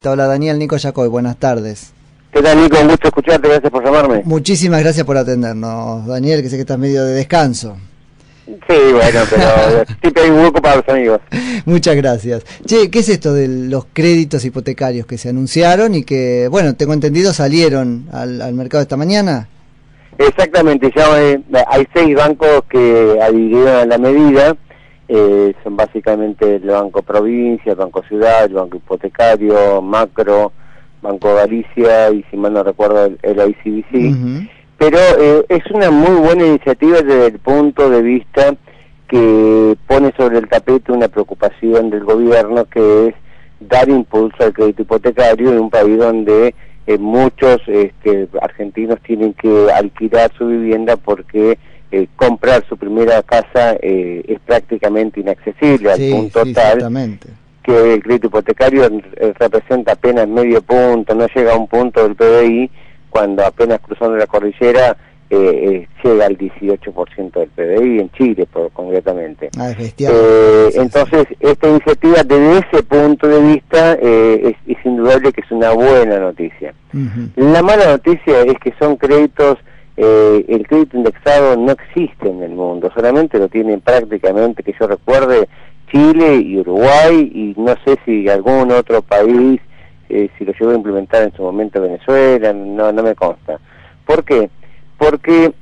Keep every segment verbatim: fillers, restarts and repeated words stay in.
Hola Daniel, Nico Yacoy, buenas tardes. ¿Qué tal, Nico? Un gusto escucharte, gracias por llamarme. Muchísimas gracias por atendernos, Daniel, que sé que estás medio de descanso. Sí, bueno, pero siempre hay un hueco para los amigos. Muchas gracias. Che, ¿qué es esto de los créditos hipotecarios que se anunciaron y que, bueno, tengo entendido salieron al, al mercado esta mañana? Exactamente, ya eh, hay seis bancos que adhirieron a la medida. Eh, son básicamente el Banco Provincia, el Banco Ciudad, el Banco Hipotecario, Macro, Banco Galicia y, si mal no recuerdo, el, el I C B C. Uh-huh. Pero eh, es una muy buena iniciativa desde el punto de vista que pone sobre el tapete una preocupación del gobierno, que es dar impulso al crédito hipotecario en un país donde eh, muchos este, argentinos tienen que alquilar su vivienda porque Eh, comprar su primera casa eh, es prácticamente inaccesible, sí, al punto sí, tal que el crédito hipotecario eh, representa apenas medio punto, no llega a un punto del P B I, cuando apenas cruzando la cordillera eh, eh, llega al dieciocho por ciento del P B I en Chile, por, concretamente. Ah, es bestial. Eh, sí, entonces, sí. esta iniciativa, desde ese punto de vista, eh, es, es indudable que es una buena noticia. Uh-huh. La mala noticia es que son créditos. Eh, el crédito indexado no existe en el mundo, solamente lo tienen prácticamente, que yo recuerde, Chile y Uruguay, y no sé si algún otro país, eh, si lo llegó a implementar en su momento Venezuela, no, no me consta. ¿Por qué? Porque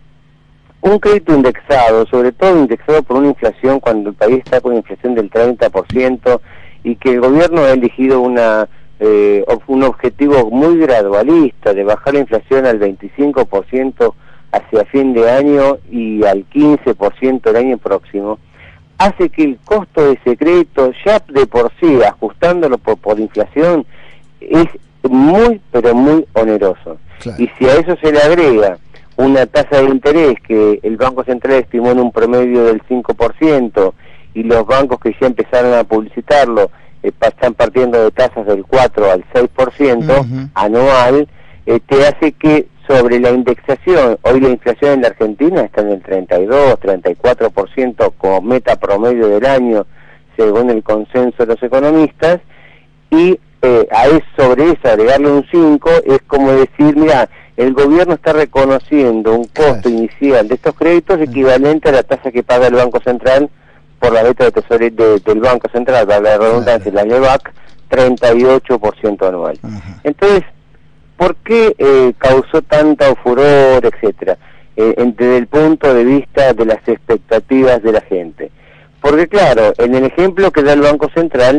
un crédito indexado, sobre todo indexado por una inflación, cuando el país está con una inflación del treinta por ciento y que el gobierno ha elegido una Eh, un objetivo muy gradualista de bajar la inflación al veinticinco por ciento hacia fin de año y al quince por ciento el año próximo, hace que el costo de ese crédito, ya de por sí, ajustándolo por, por inflación, es muy, pero muy oneroso. Claro. Y si a eso se le agrega una tasa de interés que el Banco Central estimó en un promedio del cinco por ciento y los bancos que ya empezaron a publicitarlo están partiendo de tasas del cuatro al seis por ciento uh-huh. anual, eh, te hace que sobre la indexación, hoy la inflación en la Argentina está en el treinta y dos, treinta y cuatro por ciento como meta promedio del año, según el consenso de los economistas, y eh, a eso, sobre eso agregarle un cinco es como decir, mira, el gobierno está reconociendo un costo claro. inicial de estos créditos equivalente a la tasa que paga el Banco Central por la letra de tesorería de, del Banco Central, para la redundancia, claro. la LEBAC, treinta y ocho por ciento anual. Uh-huh. Entonces, ¿por qué eh, causó tanta furor, etcétera? Eh, desde el punto de vista de las expectativas de la gente. Porque claro, en el ejemplo que da el Banco Central,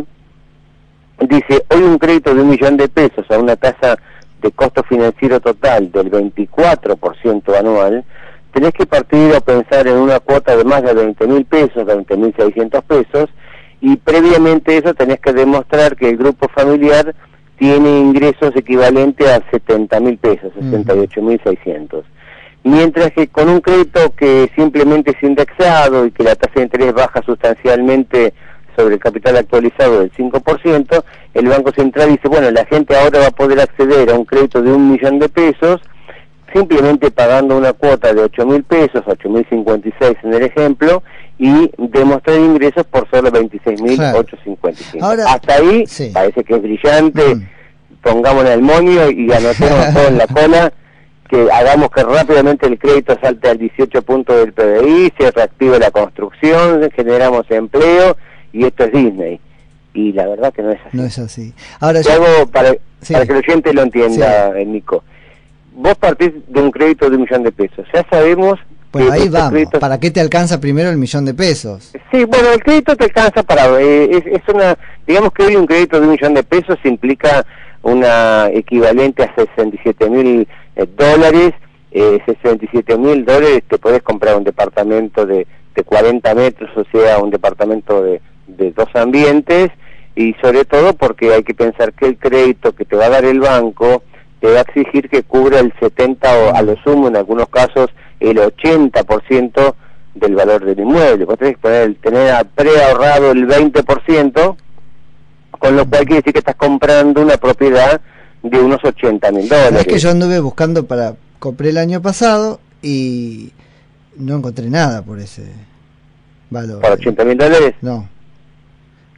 dice, hoy un crédito de un millón de pesos a una tasa de costo financiero total del veinticuatro por ciento anual, tenés que partir o pensar en una cuota de más de veinte mil pesos, veinte mil seiscientos pesos, y previamente eso tenés que demostrar que el grupo familiar tiene ingresos equivalentes a setenta mil pesos, sesenta y ocho mil seiscientos. Mientras que con un crédito que simplemente es indexado y que la tasa de interés baja sustancialmente sobre el capital actualizado del cinco por ciento, el Banco Central dice, bueno, la gente ahora va a poder acceder a un crédito de un millón de pesos, simplemente pagando una cuota de ocho mil pesos, ocho mil cincuenta y seis en el ejemplo, y demostrar ingresos por solo veintiséis mil ochocientos cincuenta y cinco. Ahora, hasta ahí sí. parece que es brillante, mm. pongámosle el moño y anotemos todo en la cola, que hagamos que rápidamente el crédito salte al dieciocho puntos del P B I, se reactive la construcción, generamos empleo, y esto es Disney. Y la verdad que no es así. No es así. Ahora yo... hago para, sí. para que el oyente lo entienda, sí. Nico. Vos partís de un crédito de un millón de pesos. Ya sabemos... Bueno, ahí vamos. Créditos... ¿Para qué te alcanza primero el millón de pesos? Sí, bueno, el crédito te alcanza para... Eh, es, es una... Digamos que hoy un crédito de un millón de pesos implica una equivalente a sesenta y siete mil eh, dólares. Eh, sesenta y siete mil dólares te podés comprar un departamento de, de cuarenta metros, o sea, un departamento de, de dos ambientes, y sobre todo porque hay que pensar que el crédito que te va a dar el banco te va a exigir que cubra el setenta o a lo sumo, en algunos casos, el ochenta por ciento del valor del inmueble. Vos tenés que poner, tener preahorrado el veinte por ciento, con lo cual quiere decir que estás comprando una propiedad de unos ochenta mil dólares. Es que yo anduve buscando para... Compré el año pasado y no encontré nada por ese valor. ¿Por ochenta mil dólares? No.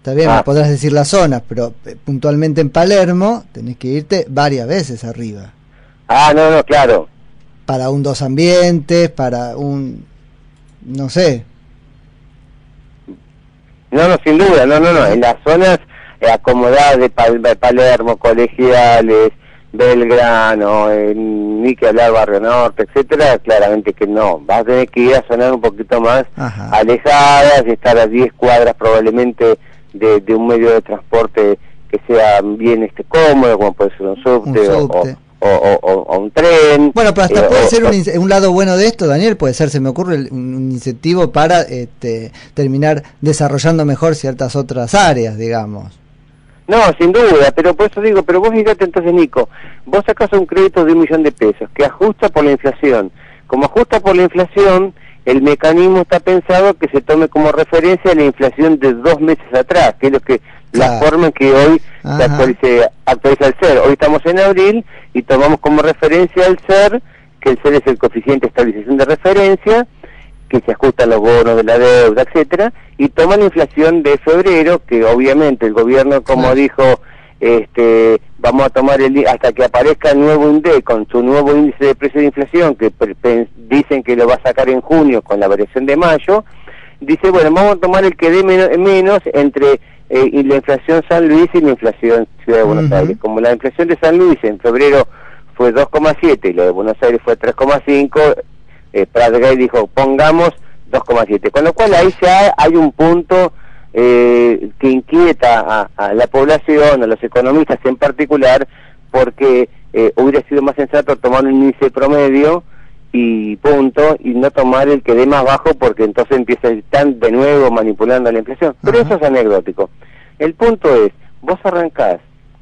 está bien, Ah. me podrás decir las zonas, pero eh, puntualmente en Palermo tenés que irte varias veces arriba. Ah, no, no, claro. Para un dos ambientes, para un... no sé. No, no, sin duda, no, no, no. En las zonas eh, acomodadas de, Pal de Palermo, Colegiales, Belgrano, eh, ni que hablar Barrio Norte, etcétera, claramente que no. Vas a tener que ir a zonas un poquito más Ajá. alejadas, estar a diez cuadras probablemente de, de un medio de transporte que sea bien este cómodo, como puede ser un subte, Un o, subte. o, o, o, o un tren. Bueno, pero hasta eh, puede o, ser un, o, in- un lado bueno de esto, Daniel, puede ser, se me ocurre, el- un, un incentivo para este, terminar desarrollando mejor ciertas otras áreas, digamos. No, sin duda, pero por eso digo, pero vos fíjate entonces, Nico, vos sacás un crédito de un millón de pesos que ajusta por la inflación. Como ajusta por la inflación, el mecanismo está pensado que se tome como referencia la inflación de dos meses atrás, que es lo que Claro. la forma en que hoy se Ajá. actualice, actualiza el C E R. Hoy estamos en abril y tomamos como referencia el C E R, que el C E R es el coeficiente de estabilización de referencia, que se ajustan los bonos de la deuda, etcétera, y toma la inflación de febrero, que obviamente el gobierno, como Claro. dijo, este, vamos a tomar el hasta que aparezca el nuevo INDEC con su nuevo índice de precio de inflación, que pre- pe- dicen que lo va a sacar en junio con la variación de mayo, dice, bueno, vamos a tomar el que dé menos, menos entre eh, y la inflación San Luis y la inflación Ciudad de Buenos Ujú. Aires. Como la inflación de San Luis en febrero fue dos coma siete y la de Buenos Aires fue tres coma cinco, eh, Prat-Gay dijo, pongamos dos coma siete, con lo cual ahí ya hay un punto eh, que inquieta a, a la población, a los economistas en particular, porque eh, hubiera sido más sensato tomar un índice promedio y punto, y no tomar el que dé más bajo, porque entonces empieza están de nuevo manipulando la inflación. Pero Ajá. eso es anecdótico. El punto es, vos arrancás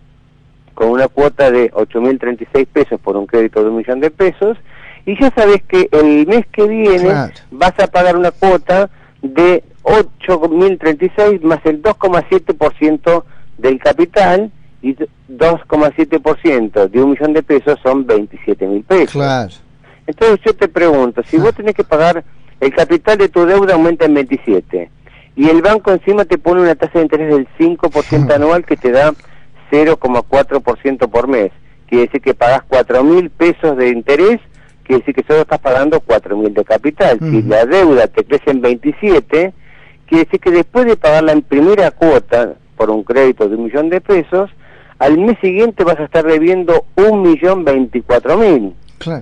con una cuota de ocho mil treinta y seis pesos por un crédito de un millón de pesos, y ya sabés que el mes que viene Claro. vas a pagar una cuota de ocho mil treinta y seis más el dos coma siete por ciento del capital, y dos coma siete por ciento de un millón de pesos son veintisiete mil pesos. Claro. Entonces yo te pregunto, si Ah. vos tenés que pagar, el capital de tu deuda aumenta en veintisiete, y el banco encima te pone una tasa de interés del cinco por ciento anual que te da cero coma cuatro por ciento por mes, quiere decir que pagás cuatro mil pesos de interés, quiere decir que solo estás pagando cuatro mil de capital. Si Ujú. la deuda te crece en veintisiete, quiere decir que después de pagarla en primera cuota por un crédito de un millón de pesos, al mes siguiente vas a estar debiendo un millón veinticuatro mil. Claro.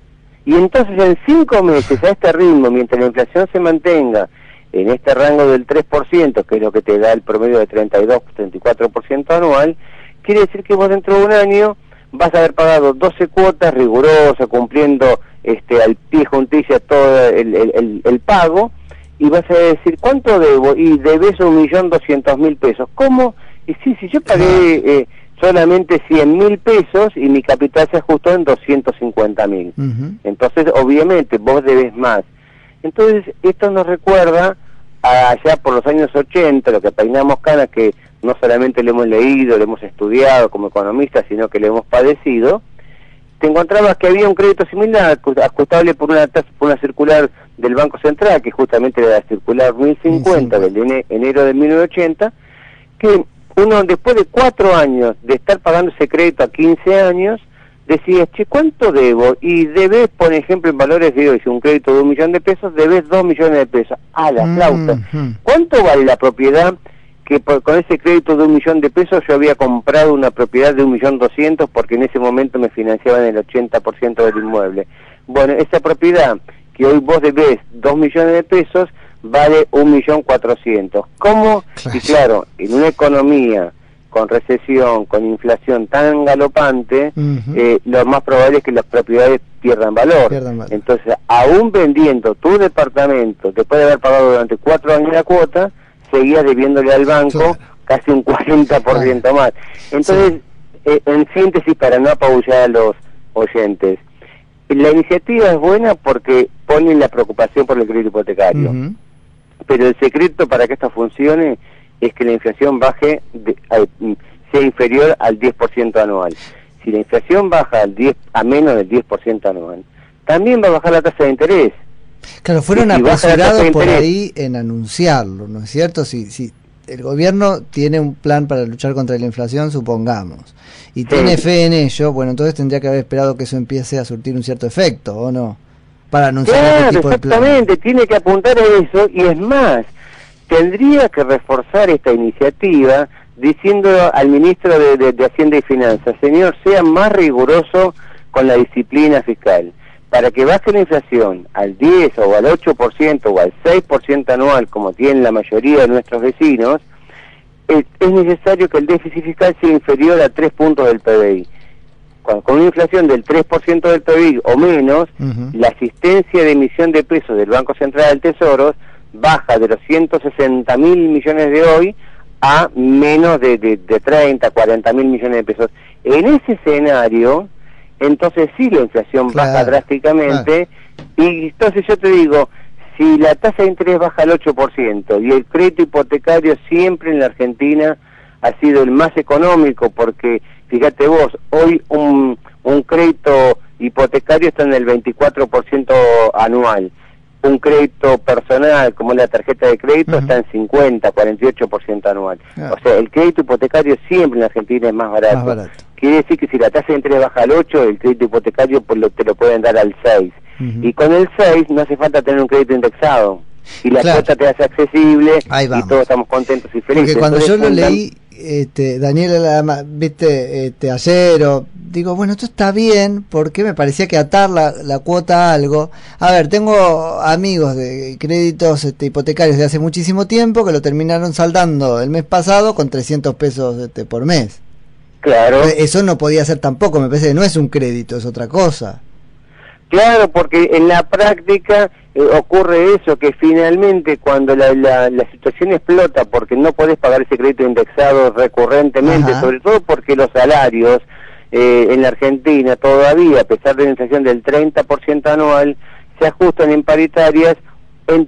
Y entonces en cinco meses a este ritmo, mientras la inflación se mantenga en este rango del tres por ciento, que es lo que te da el promedio de treinta y dos, treinta y cuatro por ciento anual, quiere decir que vos dentro de un año vas a haber pagado doce cuotas rigurosas, cumpliendo este al pie juntilla todo el, el, el, el pago, y vas a decir, ¿cuánto debo? Y debes un millón doscientos mil pesos. ¿Cómo? Y sí, si yo pagué eh, solamente cien mil pesos y mi capital se ajustó en doscientos cincuenta mil. Ujú. Entonces, obviamente, vos debes más. Entonces, esto nos recuerda a allá por los años ochenta, lo que peinamos canas, que no solamente lo hemos leído, lo hemos estudiado como economistas, sino que lo hemos padecido. Te encontrabas que había un crédito similar, ajustable por una tasa, por una circular del Banco Central, que justamente era la circular mil cincuenta del ene- enero de mil novecientos ochenta, que uno después de cuatro años de estar pagando ese crédito a quince años, decías, che, ¿cuánto debo? Y debes, por ejemplo, en valores de hoy, si un crédito de un millón de pesos, debes dos millones de pesos. ¡Ah, la flauta! Ujú. ¿Cuánto vale la propiedad que por, con ese crédito de un millón de pesos yo había comprado una propiedad de un millón doscientos porque en ese momento me financiaban el ochenta por ciento del inmueble? Bueno, esa propiedad que hoy vos debes dos millones de pesos vale un millón cuatrocientos. ¿Cómo? Claro. Y claro, en una economía con recesión, con inflación tan galopante, Ujú. eh, lo más probable es que las propiedades pierdan valor. Pierdan valor. Entonces, aún vendiendo tu departamento, después de haber pagado durante cuatro años la cuota, seguías debiéndole al banco Claro. casi un cuarenta por ciento más. Entonces, eh, en síntesis, para no apabullar a los oyentes, la iniciativa es buena porque pone la preocupación por el crédito hipotecario, Ujú. pero el secreto para que esto funcione es que la inflación baje, de, a- sea inferior al diez por ciento anual. Si la inflación baja al diez, a menos del diez por ciento anual, también va a bajar la tasa de interés. Claro, fueron Y si baja la tasa apresurados de por interés- ahí en anunciarlo, ¿no es cierto? Si, si el gobierno tiene un plan para luchar contra la inflación, supongamos, y tiene fe en ello, bueno, entonces tendría que haber esperado que eso empiece a surtir un cierto efecto, ¿o no? Para anunciar claro, este tipo de plan. exactamente, tiene que apuntar a eso, y es más, tendría que reforzar esta iniciativa diciendo al ministro de, de, de Hacienda y Finanzas, señor, sea más riguroso con la disciplina fiscal, para que baje la inflación al diez o al ocho por ciento o al seis por ciento anual, como tienen la mayoría de nuestros vecinos, es, es necesario que el déficit fiscal sea inferior a tres puntos del P B I. Con, con una inflación del tres por ciento del P B I o menos, uh-huh. la asistencia de emisión de pesos del Banco Central del Tesoro baja de los ciento sesenta mil millones de hoy a menos de, de, de treinta, cuarenta mil millones de pesos. En ese escenario, entonces sí la inflación claro, baja drásticamente, claro. Y entonces yo te digo, si la tasa de interés baja al ocho por ciento y el crédito hipotecario siempre en la Argentina ha sido el más económico, porque fíjate vos, hoy un, un crédito hipotecario está en el veinticuatro por ciento anual, un crédito personal como la tarjeta de crédito uh-huh. está en cincuenta, cuarenta y ocho por ciento anual. Ah. O sea, el crédito hipotecario siempre en la Argentina es más barato. Más barato. Quiere decir que si la tasa de interés baja al ocho, el crédito hipotecario pues lo, te lo pueden dar al seis. Uh-huh. Y con el seis no hace falta tener un crédito indexado. Y la claro. cuota te hace accesible y todos estamos contentos y felices. Porque cuando Entonces, yo lo leí, este, Daniel, viste, este, ayer, o, digo, bueno, esto está bien, porque me parecía que atar la, la cuota a algo. A ver, tengo amigos de créditos este, hipotecarios de hace muchísimo tiempo que lo terminaron saldando el mes pasado con trescientos pesos este, por mes. Claro. Eso no podía ser tampoco, me parece que no es un crédito, es otra cosa. Claro, porque en la práctica eh, ocurre eso, que finalmente cuando la, la, la situación explota porque no podés pagar ese crédito indexado recurrentemente, Ajá. sobre todo porque los salarios eh, en la Argentina todavía, a pesar de la inflación del treinta por ciento anual, se ajustan en paritarias en,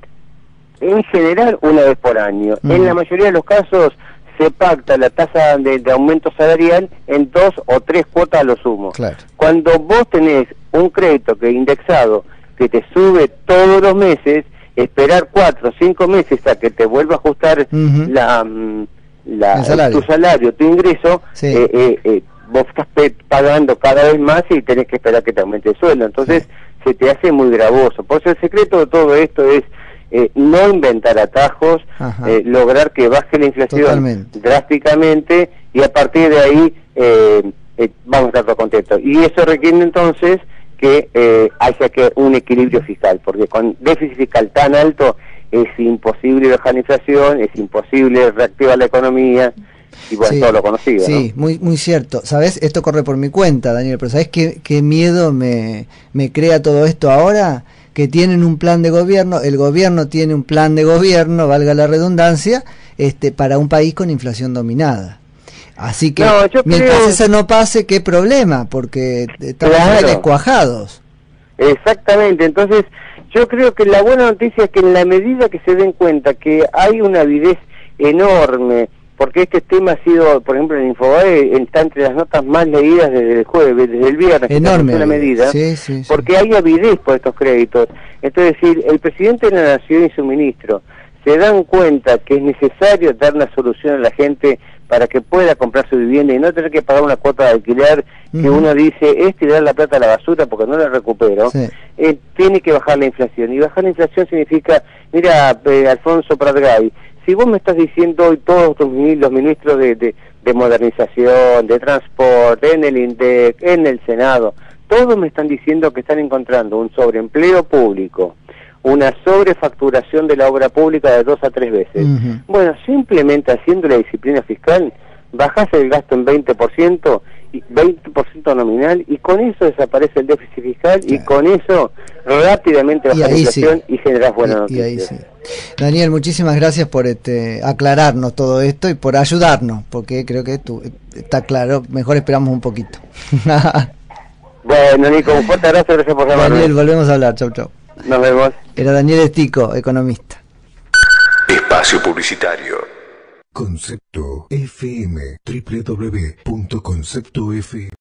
en general una vez por año. Uh-huh. En la mayoría de los casos se pacta la tasa de, de aumento salarial en dos o tres cuotas a lo sumo. Claro. Cuando vos tenés un crédito que indexado que te sube todos los meses, esperar cuatro o cinco meses a que te vuelva a ajustar uh-huh. la, la salario. tu salario, tu ingreso, sí. eh, eh, eh, vos estás pagando cada vez más y tenés que esperar que te aumente el sueldo. Entonces sí. se te hace muy gravoso. Por eso el secreto de todo esto es Eh, no inventar atajos, eh, lograr que baje la inflación Totalmente. drásticamente y a partir de ahí eh, eh, vamos a estar todos contentos. Y eso requiere entonces que eh, haya que un equilibrio fiscal, porque con déficit fiscal tan alto es imposible bajar la inflación, es imposible reactivar la economía y bueno, sí, todo lo conocido. Sí, ¿no? muy muy cierto. ¿Sabes? Esto corre por mi cuenta, Daniel, pero ¿sabes qué, qué miedo me, me crea todo esto ahora? Que tienen un plan de gobierno, el gobierno tiene un plan de gobierno, valga la redundancia, este para un país con inflación dominada. Así que, no, mientras creo... eso no pase, ¿qué problema? Porque estamos claro. descuajados. Exactamente, entonces yo creo que la buena noticia es que en la medida que se den cuenta que hay una avidez enorme, porque este tema ha sido, por ejemplo, en Infobae, está entre las notas más leídas desde el jueves, desde el viernes, enorme la medida, sí, sí, sí. porque hay avidez por estos créditos. Entonces, decir, el presidente de la Nación y su ministro se dan cuenta que es necesario dar una solución a la gente para que pueda comprar su vivienda y no tener que pagar una cuota de alquiler uh-huh. que uno dice, es tirar la plata a la basura porque no la recupero, sí. eh, tiene que bajar la inflación. Y bajar la inflación significa, mira, eh, Alfonso Pratgay, si vos me estás diciendo hoy todos tus, los ministros de, de, de modernización, de transporte, en el INDEC, en el Senado, todos me están diciendo que están encontrando un sobreempleo público, una sobrefacturación de la obra pública de dos a tres veces. Uh-huh. Bueno, simplemente haciendo la disciplina fiscal, bajás el gasto en veinte por ciento, y veinte por ciento nominal, y con eso desaparece el déficit fiscal, claro. y con eso rápidamente baja la inflación sí. y generás buenas noticias. Y ahí sí. Daniel, muchísimas gracias por este aclararnos todo esto y por ayudarnos, porque creo que tú, está claro, mejor esperamos un poquito. Bueno, Nico, un fuerte abrazo, gracias por llamarme. Daniel, volvemos a hablar, chau chau. Nos vemos. Era Daniel Estico, economista. Espacio publicitario. Concepto F M, doble u doble u doble u punto concepto f m